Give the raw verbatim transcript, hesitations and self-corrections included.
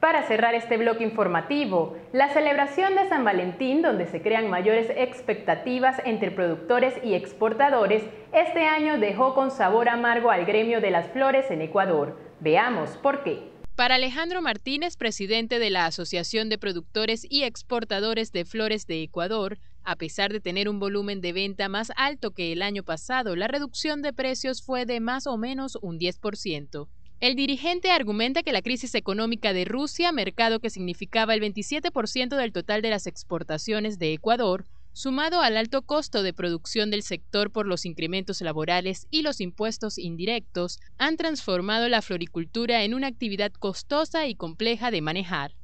Para cerrar este bloque informativo, la celebración de San Valentín, donde se crean mayores expectativas entre productores y exportadores, este año dejó con sabor amargo al gremio de las flores en Ecuador. Veamos por qué. Para Alejandro Martínez, presidente de la Asociación de Productores y Exportadores de Flores de Ecuador, a pesar de tener un volumen de venta más alto que el año pasado, la reducción de precios fue de más o menos un diez por ciento. El dirigente argumenta que la crisis económica de Rusia, mercado que significaba el veintisiete por ciento del total de las exportaciones de Ecuador, sumado al alto costo de producción del sector por los incrementos laborales y los impuestos indirectos, han transformado la floricultura en una actividad costosa y compleja de manejar.